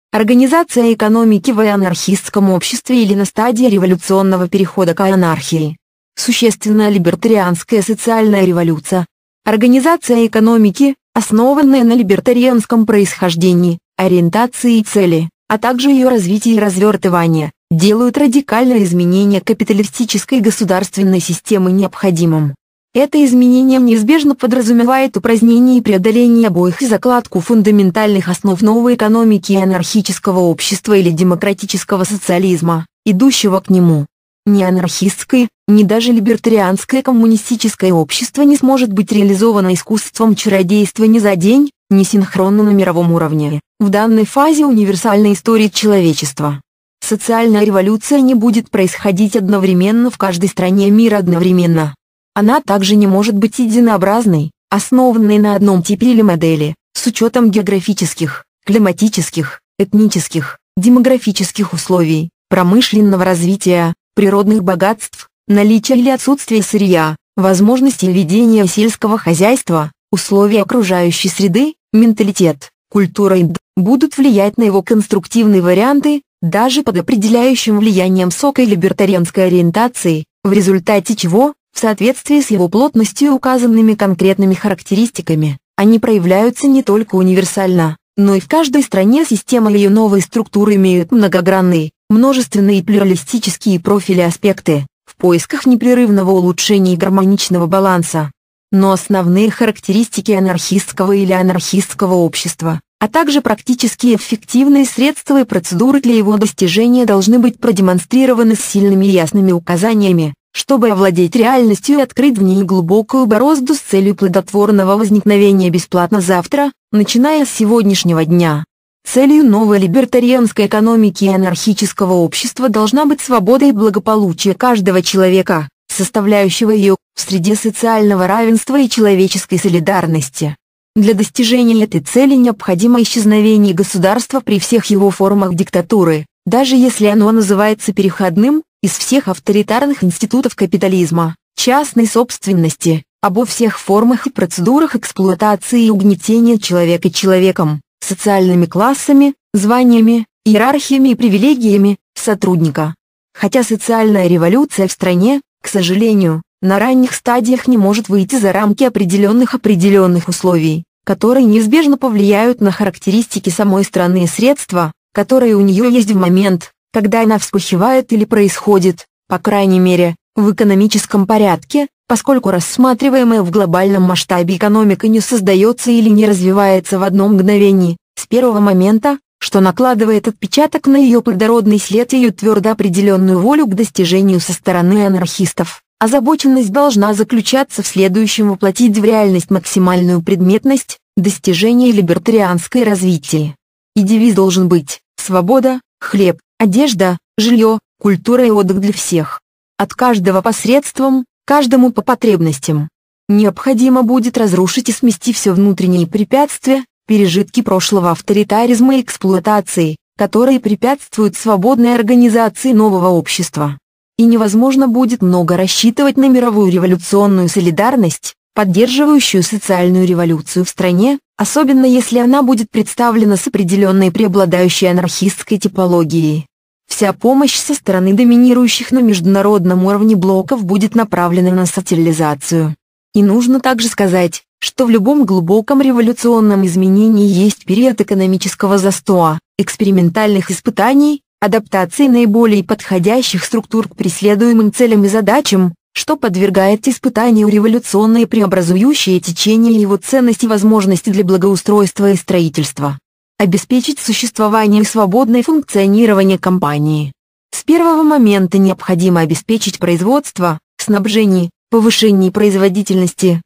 Организация экономики в анархистском обществе или на стадии революционного перехода к анархии. Существенная либертарианская социальная революция. Организация экономики, основанная на либертарианском происхождении, ориентации и цели, а также ее развитие и развертывание, делают радикальное изменение капиталистической государственной системы необходимым. Это изменение неизбежно подразумевает упразднение и преодоление обоих и закладку фундаментальных основ новой экономики и анархического общества или демократического социализма, идущего к нему. Ни анархистское, ни даже либертарианское коммунистическое общество не сможет быть реализовано искусством чародейства ни за день, ни синхронно на мировом уровне, в данной фазе универсальной истории человечества. Социальная революция не будет происходить одновременно в каждой стране мира одновременно. Она также не может быть единообразной, основанной на одном типе или модели, с учетом географических, климатических, этнических, демографических условий, промышленного развития, природных богатств, наличия или отсутствия сырья, возможностей ведения сельского хозяйства, условия окружающей среды, менталитет, культура и будут влиять на его конструктивные варианты, даже под определяющим влиянием сока и либертарианской ориентации, в результате чего, в соответствии с его плотностью и указанными конкретными характеристиками, они проявляются не только универсально, но и в каждой стране система ее новой структуры имеют многогранные, множественные и плюралистические профили аспекты, в поисках непрерывного улучшения и гармоничного баланса. Но основные характеристики анархистского или анархистского общества, а также практически эффективные средства и процедуры для его достижения должны быть продемонстрированы с сильными и ясными указаниями, чтобы овладеть реальностью и открыть в ней глубокую борозду с целью плодотворного возникновения бесплатно завтра, начиная с сегодняшнего дня. Целью новой либертарианской экономики и анархического общества должна быть свобода и благополучие каждого человека, составляющего ее, в среде социального равенства и человеческой солидарности. Для достижения этой цели необходимо исчезновение государства при всех его формах диктатуры, даже если оно называется переходным, из всех авторитарных институтов капитализма, частной собственности, обо всех формах и процедурах эксплуатации и угнетения человека человеком, социальными классами, званиями, иерархиями и привилегиями сотрудника. Хотя социальная революция в стране, к сожалению, на ранних стадиях не может выйти за рамки определенных условий, которые неизбежно повлияют на характеристики самой страны и средства, которые у нее есть в момент, когда она вспыхивает или происходит, по крайней мере, в экономическом порядке, поскольку рассматриваемая в глобальном масштабе экономика не создается или не развивается в одно мгновение, с первого момента, что накладывает отпечаток на ее плодородный след и ее твердо определенную волю к достижению со стороны анархистов. Озабоченность должна заключаться в следующем: воплотить в реальность максимальную предметность, достижение либертарианской развития. И девиз должен быть: свобода, хлеб, одежда, жилье, культура и отдых для всех. От каждого посредством, каждому по потребностям. Необходимо будет разрушить и смести все внутренние препятствия, пережитки прошлого авторитаризма и эксплуатации, которые препятствуют свободной организации нового общества. И невозможно будет много рассчитывать на мировую революционную солидарность, поддерживающую социальную революцию в стране, особенно если она будет представлена с определенной преобладающей анархистской типологией. Вся помощь со стороны доминирующих на международном уровне блоков будет направлена на социализацию. И нужно также сказать, что в любом глубоком революционном изменении есть период экономического застоя, экспериментальных испытаний, адаптации наиболее подходящих структур к преследуемым целям и задачам, что подвергает испытанию революционное преобразующее течение его ценностей и возможности для благоустройства и строительства. Обеспечить существование и свободное функционирование компании. С первого момента необходимо обеспечить производство, снабжение, повышение производительности,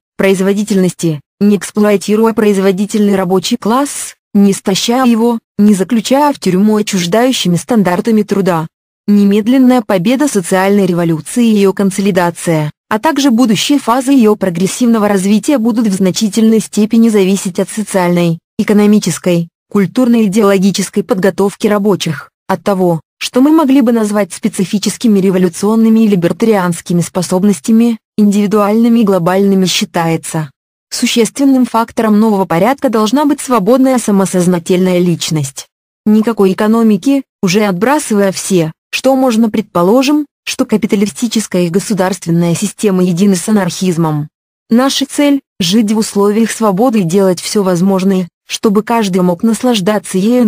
не эксплуатируя производительный рабочий класс, не истощая его, не заключая в тюрьму отчуждающими стандартами труда. Немедленная победа социальной революции и ее консолидация, а также будущие фазы ее прогрессивного развития будут в значительной степени зависеть от социальной, экономической, культурной и идеологической подготовки рабочих, от того, что мы могли бы назвать специфическими революционными и либертарианскими способностями, индивидуальными и глобальными считается. Существенным фактором нового порядка должна быть свободная самосознательная личность. Никакой экономики, уже отбрасывая все, что можно предположим, что капиталистическая и государственная система едины с анархизмом. Наша цель – жить в условиях свободы и делать все возможное, чтобы каждый мог наслаждаться ею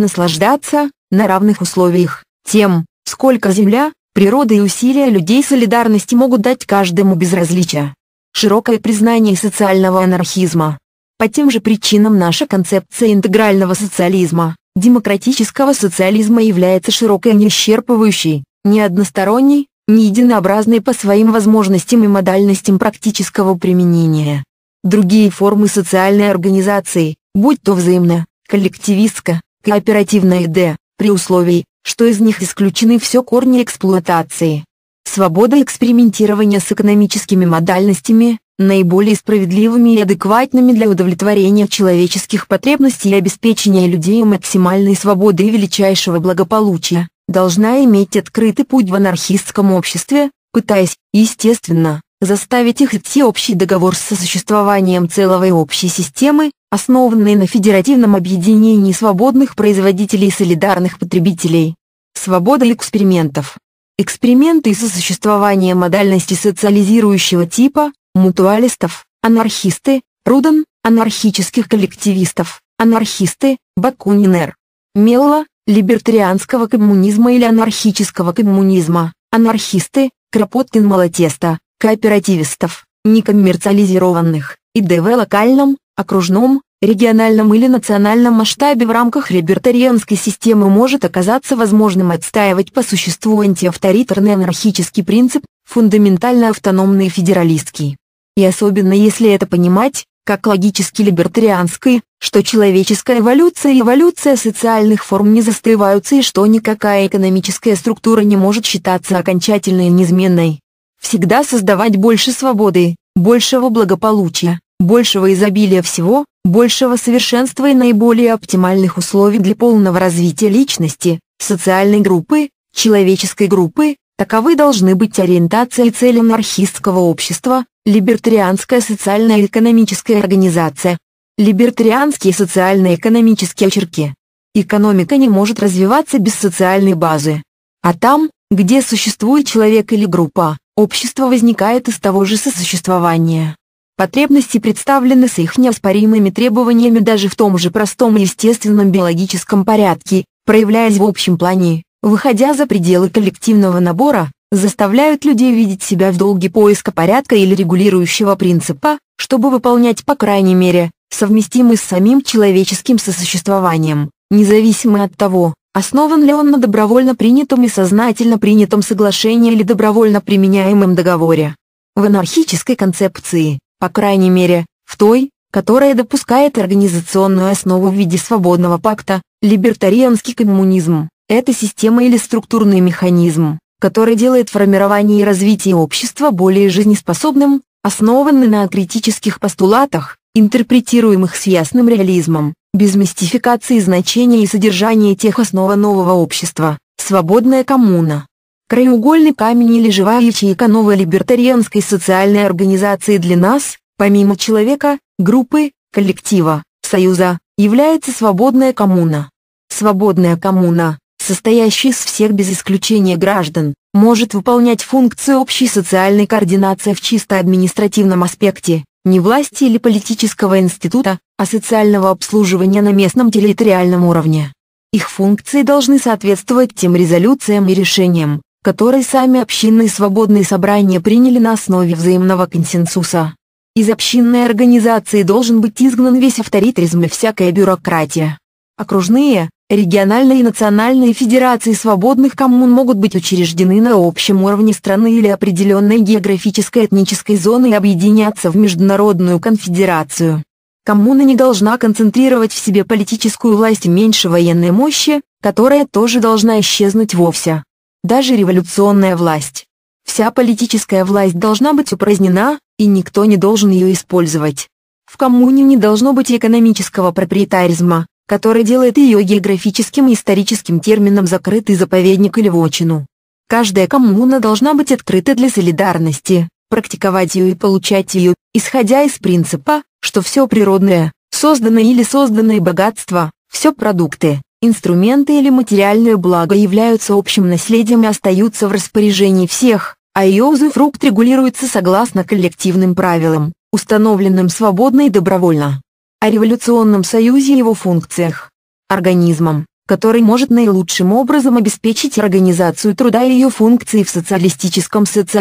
на равных условиях, тем, сколько земля, природа и усилия людей солидарности могут дать каждому без различия. Широкое признание социального анархизма. По тем же причинам наша концепция интегрального социализма, демократического социализма является широкой, не исчерпывающей, не односторонней, не единообразной по своим возможностям и модальностям практического применения. Другие формы социальной организации, будь то взаимная, коллективистская, кооперативная и д., при условии, что из них исключены все корни эксплуатации. Свобода экспериментирования с экономическими модальностями, наиболее справедливыми и адекватными для удовлетворения человеческих потребностей и обеспечения людей максимальной свободы и величайшего благополучия, должна иметь открытый путь в анархистском обществе, пытаясь, естественно, заставить их идти общий договор с сосуществованием целого и общей системы, основанной на федеративном объединении свободных производителей и солидарных потребителей. Свобода экспериментов. Эксперименты и сосуществование модальности социализирующего типа, мутуалистов, анархисты, Руден, анархических коллективистов, анархисты, Бакунин. Мелла, либертарианского коммунизма или анархического коммунизма, анархисты, Кропоткин Малатеста, кооперативистов, некоммерциализированных, ИД в локальном, окружном, региональном или национальном масштабе в рамках либертарианской системы может оказаться возможным отстаивать по существу антиавторитарный анархический принцип, фундаментально автономный федералистский. И особенно если это понимать, как логически либертарианской, что человеческая эволюция и эволюция социальных форм не застываются и что никакая экономическая структура не может считаться окончательной и неизменной. Всегда создавать больше свободы, большего благополучия, большего изобилия всего, большего совершенства и наиболее оптимальных условий для полного развития личности, социальной группы, человеческой группы, таковы должны быть ориентация и цель анархистского общества, либертарианская социальная и экономическая организация, либертарианские социально-экономические очерки. Экономика не может развиваться без социальной базы. А там, где существует человек или группа, общество возникает из того же сосуществования. Потребности представлены с их неоспоримыми требованиями даже в том же простом и естественном биологическом порядке, проявляясь в общем плане, выходя за пределы коллективного набора, заставляют людей видеть себя в долге поиска порядка или регулирующего принципа, чтобы выполнять по крайней мере, совместимый с самим человеческим сосуществованием, независимо от того, основан ли он на добровольно принятом и сознательно принятом соглашении или добровольно применяемом договоре. В анархической концепции, по крайней мере, в той, которая допускает организационную основу в виде свободного пакта, либертарианский коммунизм – это система или структурный механизм, который делает формирование и развитие общества более жизнеспособным, основанный на критических постулатах, интерпретируемых с ясным реализмом, без мистификации значения и содержания тех основ нового общества, свободная коммуна. Краеугольный камень или живая ячейка новой либертарианской социальной организации для нас, помимо человека, группы, коллектива, союза, является свободная коммуна. Свободная коммуна, состоящая из всех без исключения граждан, может выполнять функцию общей социальной координации в чисто административном аспекте, не власти или политического института, а социального обслуживания на местном территориальном уровне. Их функции должны соответствовать тем резолюциям и решениям, которые сами общинные свободные собрания приняли на основе взаимного консенсуса. Из общинной организации должен быть изгнан весь авторитаризм и всякая бюрократия. Окружные, региональные и национальные федерации свободных коммун могут быть учреждены на общем уровне страны или определенной географической этнической зоны и объединяться в международную конфедерацию. Коммуна не должна концентрировать в себе политическую власть и меньше военной мощи, которая тоже должна исчезнуть вовсе. Даже революционная власть. Вся политическая власть должна быть упразднена, и никто не должен ее использовать. В коммуне не должно быть экономического проприетаризма, который делает ее географическим и историческим термином закрытый заповедник или вотчину. Каждая коммуна должна быть открыта для солидарности, практиковать ее и получать ее, исходя из принципа, что все природное, созданное или созданное богатство, все продукты, инструменты или материальное благо являются общим наследием и остаются в распоряжении всех, а ее узуфрукт регулируется согласно коллективным правилам, установленным свободно и добровольно. О революционном союзе и его функциях. Организмом, который может наилучшим образом обеспечить организацию труда и ее функции в социалистическом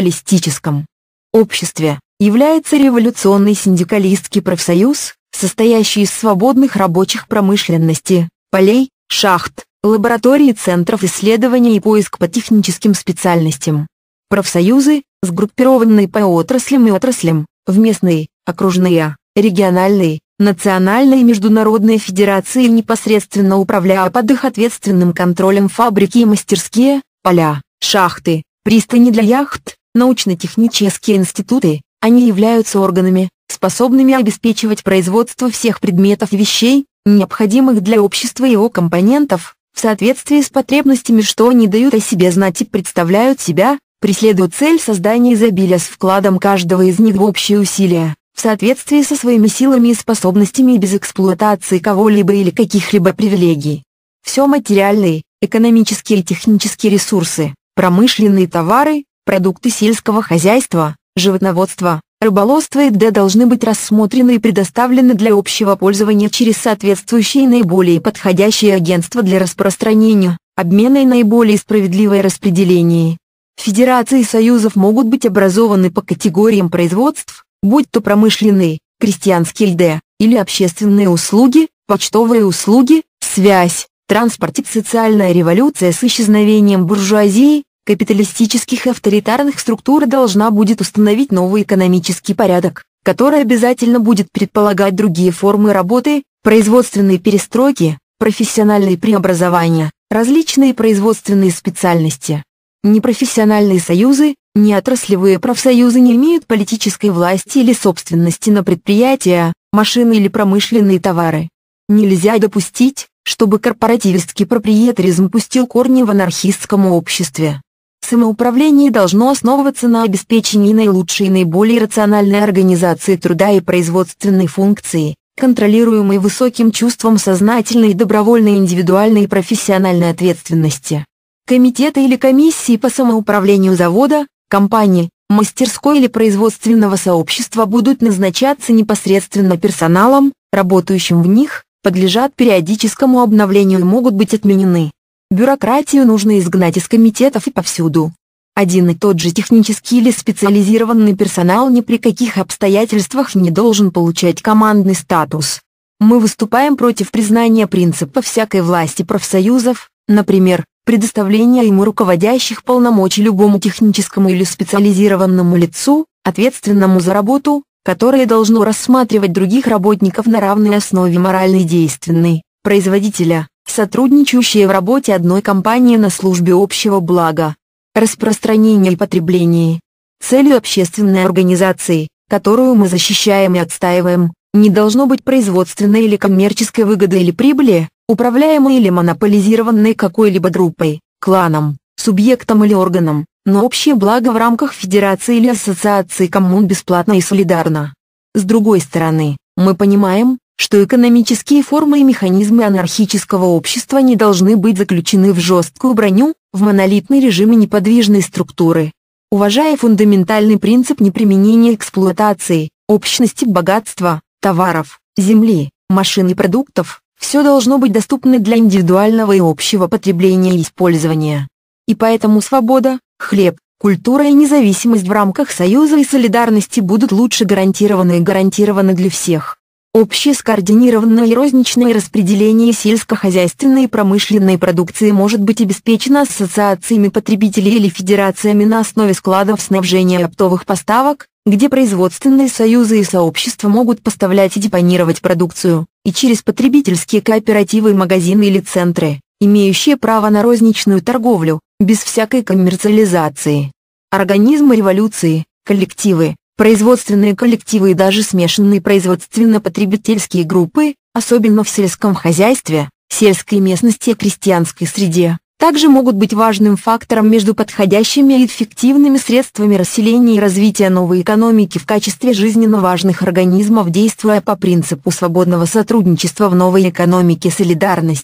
обществе, является революционный синдикалистский профсоюз, состоящий из свободных рабочих промышленности, полей, шахт, лабораторий и центров исследования и поиск по техническим специальностям. Профсоюзы, сгруппированные по отраслям и отраслям, в местные, окружные, региональные, национальные и международные федерации непосредственно управляя под их ответственным контролем фабрики и мастерские, поля, шахты, пристани для яхт, научно-технические институты, они являются органами, способными обеспечивать производство всех предметов и вещей, необходимых для общества и его компонентов, в соответствии с потребностями, что они дают о себе знать и представляют себя, преследуют цель создания изобилия с вкладом каждого из них в общие усилия, в соответствии со своими силами и способностями и без эксплуатации кого-либо или каких-либо привилегий. Все материальные, экономические и технические ресурсы, промышленные товары, продукты сельского хозяйства, животноводства, рыболовства и т.д. должны быть рассмотрены и предоставлены для общего пользования через соответствующие наиболее подходящие агентства для распространения, обмена и наиболее справедливое распределение. Федерации союзов могут быть образованы по категориям производств, будь то промышленные, крестьянские т.д. или общественные услуги, почтовые услуги, связь, транспорт и социальная революция с исчезновением буржуазии, капиталистических и авторитарных структур должна будет установить новый экономический порядок, который обязательно будет предполагать другие формы работы, производственные перестройки, профессиональные преобразования, различные производственные специальности. Непрофессиональные союзы, неотраслевые профсоюзы не имеют политической власти или собственности на предприятия, машины или промышленные товары. Нельзя допустить, чтобы корпоративистский проприетаризм пустил корни в анархистском обществе. Самоуправление должно основываться на обеспечении наилучшей и наиболее рациональной организации труда и производственной функции, контролируемой высоким чувством сознательной и добровольной индивидуальной и профессиональной ответственности. Комитеты или комиссии по самоуправлению завода, компании, мастерской или производственного сообщества будут назначаться непосредственно персоналом, работающим в них, подлежат периодическому обновлению и могут быть отменены. Бюрократию нужно изгнать из комитетов и повсюду. Один и тот же технический или специализированный персонал ни при каких обстоятельствах не должен получать командный статус. Мы выступаем против признания принципа всякой власти профсоюзов, например, предоставления ему руководящих полномочий любому техническому или специализированному лицу, ответственному за работу, которое должно рассматривать других работников на равной основе моральной действенной, производителя, сотрудничающие в работе одной компании на службе общего блага. Распространение и потребление. Целью общественной организации, которую мы защищаем и отстаиваем, не должно быть производственной или коммерческой выгоды или прибыли, управляемой или монополизированной какой-либо группой, кланом, субъектом или органом, но общее благо в рамках федерации или ассоциации коммун бесплатно и солидарно. С другой стороны, мы понимаем, что экономические формы и механизмы анархического общества не должны быть заключены в жесткую броню, в монолитный режим и неподвижной структуры. Уважая фундаментальный принцип неприменения эксплуатации, общности богатства, товаров, земли, машин и продуктов, все должно быть доступно для индивидуального и общего потребления и использования. И поэтому свобода, хлеб, культура и независимость в рамках союза и солидарности будут лучше гарантированы для всех. Общее скоординированное и розничное распределение сельскохозяйственной и промышленной продукции может быть обеспечено ассоциациями потребителей или федерациями на основе складов снабжения и оптовых поставок, где производственные союзы и сообщества могут поставлять и депонировать продукцию, и через потребительские кооперативы и магазины или центры, имеющие право на розничную торговлю, без всякой коммерциализации. Организмы революции, коллективы, производственные коллективы и даже смешанные производственно-потребительские группы, особенно в сельском хозяйстве, сельской местности и крестьянской среде, также могут быть важным фактором между подходящими и эффективными средствами расселения и развития новой экономики в качестве жизненно важных организмов, действуя по принципу свободного сотрудничества в новой экономике солидарности.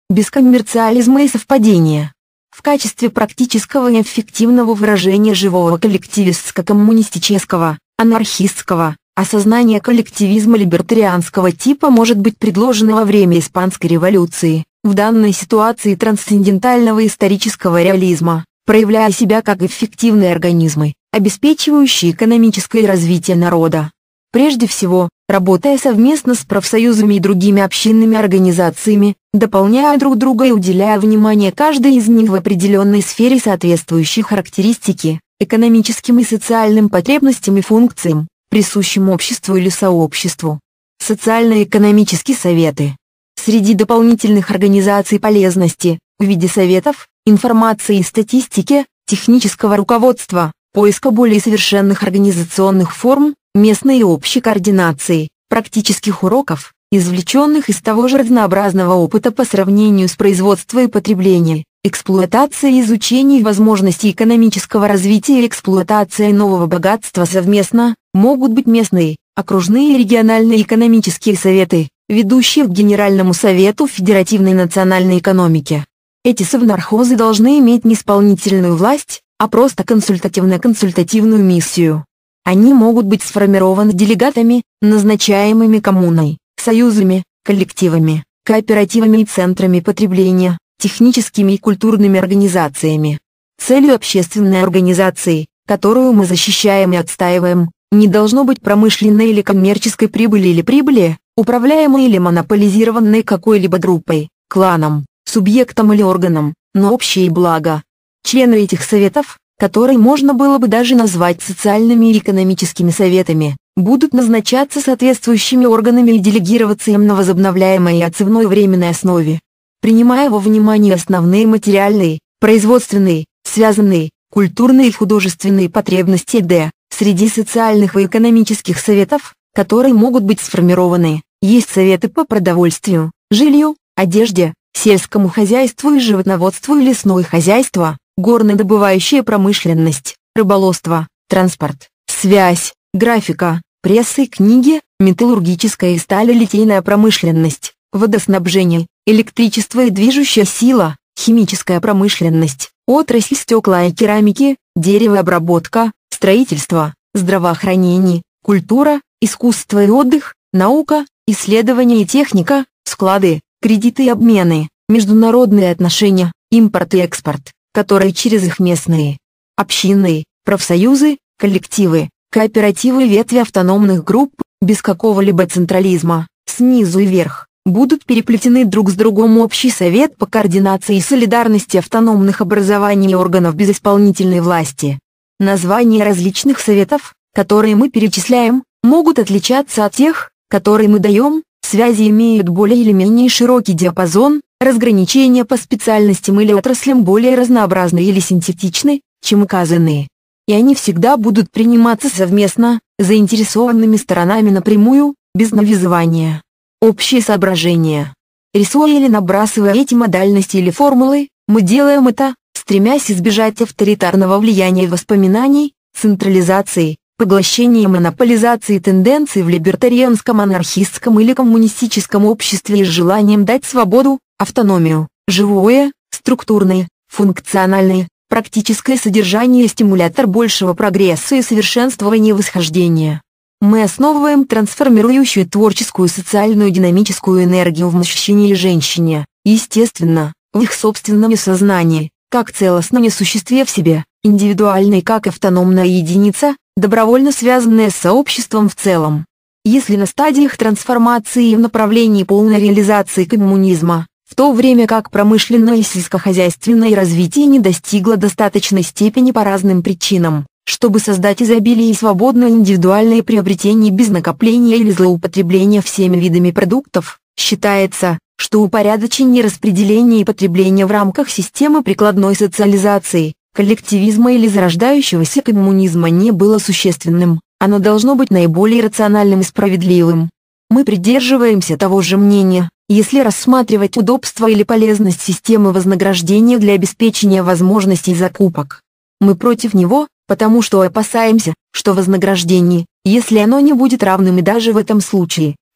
без коммерциализма и совпадения. В качестве практического и эффективного выражения живого коллективистско-коммунистического, анархистского, осознания коллективизма либертарианского типа может быть предложено во время Испанской революции, в данной ситуации трансцендентального исторического реализма, проявляя себя как эффективные организмы, обеспечивающие экономическое развитие народа. Прежде всего, работая совместно с профсоюзами и другими общинными организациями, дополняя друг друга и уделяя внимание каждой из них в определенной сфере соответствующей характеристики, экономическим и социальным потребностям и функциям, присущим обществу или сообществу. Социально-экономические советы. Среди дополнительных организаций полезности, в виде советов, информации и статистики, технического руководства, поиска более совершенных организационных форм, местной и общей координации, практических уроков, извлеченных из того же разнообразного опыта по сравнению с производством и потреблением, эксплуатация и изучение возможностей экономического развития и эксплуатация нового богатства совместно, могут быть местные, окружные и региональные экономические советы, ведущие к Генеральному совету Федеративной национальной экономики. Эти совнархозы должны иметь не исполнительную власть, а просто консультативную миссию. Они могут быть сформированы делегатами, назначаемыми коммуной, союзами, коллективами, кооперативами и центрами потребления, техническими и культурными организациями. Целью общественной организации, которую мы защищаем и отстаиваем, не должно быть промышленной или коммерческой прибыли или прибыли, управляемой или монополизированной какой-либо группой, кланом, субъектом или органом, но общее благо. Члены этих советов, которые можно было бы даже назвать социальными и экономическими советами, будут назначаться соответствующими органами и делегироваться им на возобновляемой и отзывной временной основе. Принимая во внимание основные материальные, производственные, связанные, культурные и художественные потребности среди социальных и экономических советов, которые могут быть сформированы, есть советы по продовольствию, жилью, одежде, сельскому хозяйству и животноводству и лесное хозяйство, горнодобывающая промышленность, рыболовство, транспорт, связь, графика, пресса и книги, металлургическая и сталелитейная промышленность, водоснабжение, электричество и движущая сила, химическая промышленность, отрасль стекла и керамики, деревообработка, строительство, здравоохранение, культура, искусство и отдых, наука, исследования и техника, склады, кредиты и обмены, международные отношения, импорт и экспорт, которые через их местные, общинные, профсоюзы, коллективы, кооперативы и ветви автономных групп, без какого-либо централизма, снизу и вверх, будут переплетены друг с другом общий совет по координации и солидарности автономных образований и органов без исполнительной власти. Названия различных советов, которые мы перечисляем, могут отличаться от тех, которые мы даем, связи имеют более или менее широкий диапазон, разграничения по специальностям или отраслям более разнообразны или синтетичны, чем указанные. И они всегда будут приниматься совместно, заинтересованными сторонами напрямую, без навязывания. Общие соображения. Рисуя или набрасывая эти модальности или формулы, мы делаем это, стремясь избежать авторитарного влияния воспоминаний, централизации, поглощения и монополизации тенденций в либертарианском, анархистском или коммунистическом обществе и с желанием дать свободу, автономию, живое, структурное, функциональное, практическое содержание и стимулятор большего прогресса и совершенствования восхождения. Мы основываем трансформирующую творческую социальную динамическую энергию в мужчине и женщине, естественно, в их собственном сознании, как целостном существе в себе, индивидуальной как автономная единица, добровольно связанная с сообществом в целом. Если на стадиях трансформации и в направлении полной реализации коммунизма, в то время как промышленное и сельскохозяйственное развитие не достигло достаточной степени по разным причинам, чтобы создать изобилие и свободное индивидуальное приобретение без накопления или злоупотребления всеми видами продуктов, считается, что упорядочение распределения и потребления в рамках системы прикладной социализации, коллективизма или зарождающегося коммунизма не было существенным, оно должно быть наиболее рациональным и справедливым. Мы придерживаемся того же мнения, если рассматривать удобство или полезность системы вознаграждения для обеспечения возможностей закупок. Мы против него, потому что опасаемся, что вознаграждение, если оно не будет равным и даже в этом случае,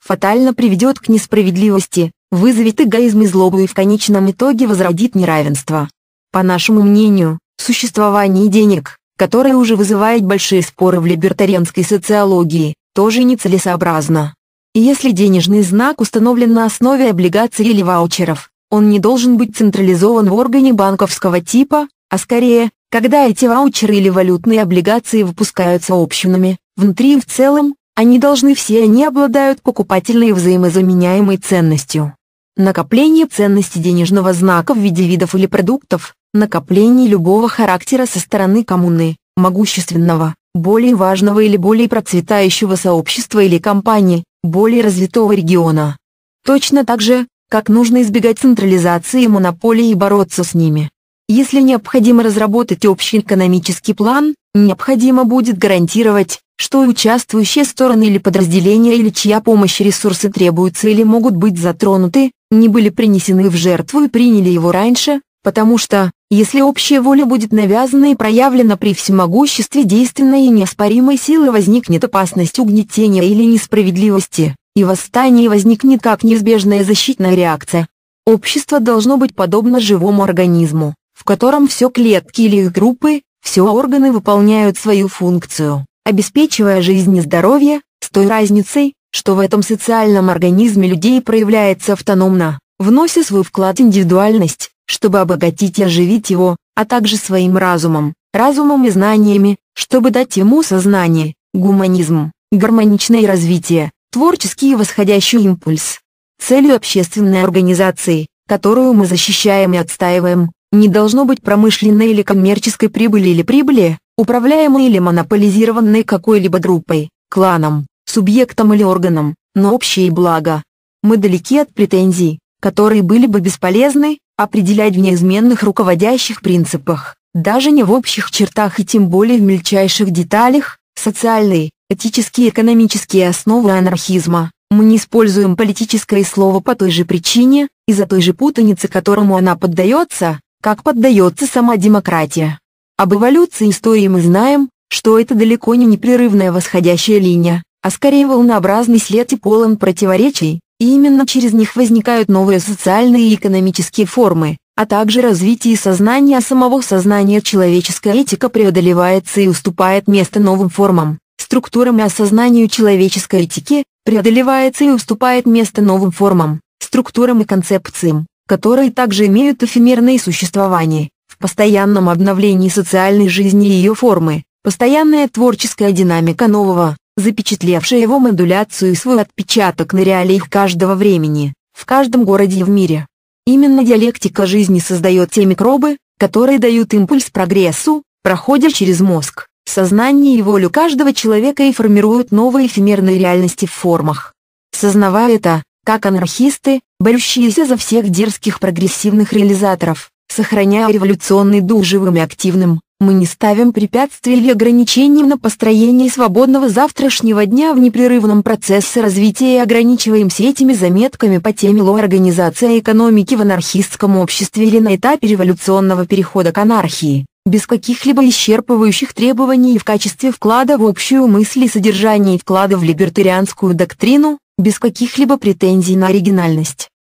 фатально приведет к несправедливости, вызовет эгоизм и злобу и в конечном итоге возродит неравенство. По нашему мнению, существование денег, которое уже вызывает большие споры в либертарианской социологии, тоже нецелесообразно. И если денежный знак установлен на основе облигаций или ваучеров, он не должен быть централизован в органе банковского типа, а скорее, когда эти ваучеры или валютные облигации выпускаются общинами, внутри и в целом, они обладают покупательной и взаимозаменяемой ценностью. Накопление ценности денежного знака в виде видов или продуктов, накопление любого характера со стороны коммуны, могущественного, более важного или более процветающего сообщества или компании, более развитого региона. Точно так же, как нужно избегать централизации и монополий и бороться с ними. Если необходимо разработать общий экономический план, необходимо будет гарантировать, что участвующие стороны или подразделения или чья помощь ресурсы требуются или могут быть затронуты, не были принесены в жертву и приняли его раньше, потому что, если общая воля будет навязана и проявлена при всемогуществе действенной и неоспоримой силы, возникнет опасность угнетения или несправедливости, и восстание возникнет как неизбежная защитная реакция. Общество должно быть подобно живому организму, в котором все клетки или их группы, все органы выполняют свою функцию, обеспечивая жизнь и здоровье, с той разницей, что в этом социальном организме людей проявляется автономно, внося свой вклад в индивидуальность, чтобы обогатить и оживить его, а также своим разумом и знаниями, чтобы дать ему сознание, гуманизм, гармоничное развитие, творческий и восходящий импульс. Целью общественной организации, которую мы защищаем и отстаиваем, не должно быть промышленной или коммерческой прибыли, управляемой или монополизированной какой-либо группой, кланом, субъектом или органом, но общее благо. Мы далеки от претензий, которые были бы бесполезны, определять в неизменных руководящих принципах, даже не в общих чертах и тем более в мельчайших деталях, социальные, этические и экономические основы анархизма. Мы не используем политическое слово по той же причине, из-за той же путаницы, которому она поддается, как поддается сама демократия. Об эволюции истории мы знаем, что это далеко не непрерывная восходящая линия, а скорее волнообразный след и полон противоречий, и именно через них возникают новые социальные и экономические формы, а также развитие сознания самого сознания. Человеческая этика преодолевается и уступает место новым формам, структурам, и осознанию человеческой этики преодолевается и уступает место новым формам, структурам и концепциям, которые также имеют эфемерное существование, в постоянном обновлении социальной жизни и ее формы, постоянная творческая динамика нового, запечатлевшая его модуляцию и свой отпечаток на реалиях каждого времени, в каждом городе и в мире. Именно диалектика жизни создает те микробы, которые дают импульс прогрессу, проходя через мозг, сознание и волю каждого человека и формируют новые эфемерные реальности в формах. Сознавая это, как анархисты, борющиеся за всех дерзких прогрессивных реализаторов, сохраняя революционный дух живым и активным, мы не ставим препятствий или ограничений на построение свободного завтрашнего дня в непрерывном процессе развития и ограничиваемся этими заметками по теме организация экономики в анархистском обществе или на этапе революционного перехода к анархии, без каких-либо исчерпывающих требований и в качестве вклада в общую мысль и содержание и вклада в либертарианскую доктрину, без каких-либо претензий на оригинальность.